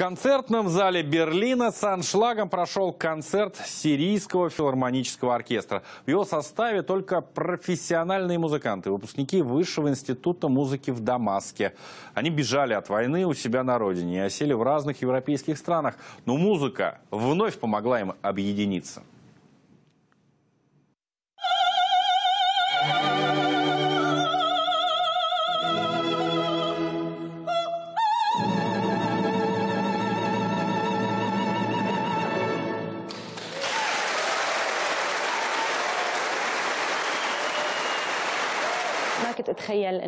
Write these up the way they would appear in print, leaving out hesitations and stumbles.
концертном зале Берлина с аншлагом прошел концерт Сирийского филармонического оркестра. В его составе только профессиональные музыканты, выпускники Высшего института музыки в Дамаске. Они бежали от войны у себя на родине и осели в разных европейских странах. Но музыка вновь помогла им объединиться. Я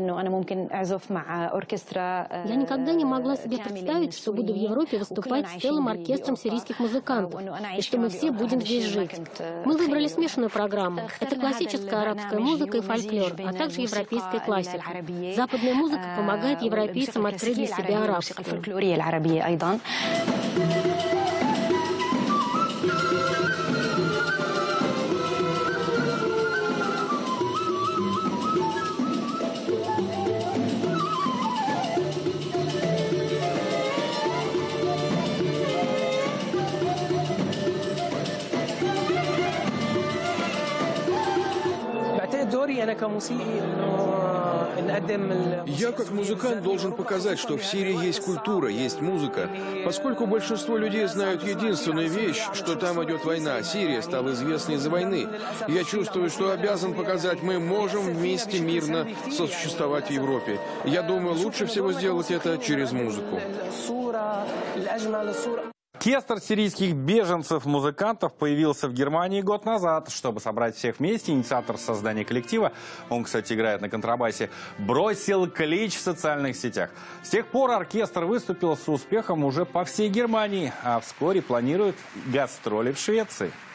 никогда не могла себе представить, что буду в Европе выступать с целым оркестром сирийских музыкантов, и что мы все будем здесь жить. Мы выбрали смешанную программу. Это классическая арабская музыка и фольклор, а также европейская классика. Западная музыка помогает европейцам открыть для себя арабскую. Я, как музыкант, должен показать, что в Сирии есть культура, есть музыка. Поскольку большинство людей знают единственную вещь, что там идет война, Сирия стала известной из-за войны. Я чувствую, что обязан показать, мы можем вместе мирно сосуществовать в Европе. Я думаю, лучше всего сделать это через музыку. Оркестр сирийских беженцев-музыкантов появился в Германии год назад. Чтобы собрать всех вместе, инициатор создания коллектива, он, кстати, играет на контрабасе, бросил клич в социальных сетях. С тех пор оркестр выступил с успехом уже по всей Германии, а вскоре планирует гастроли в Швеции.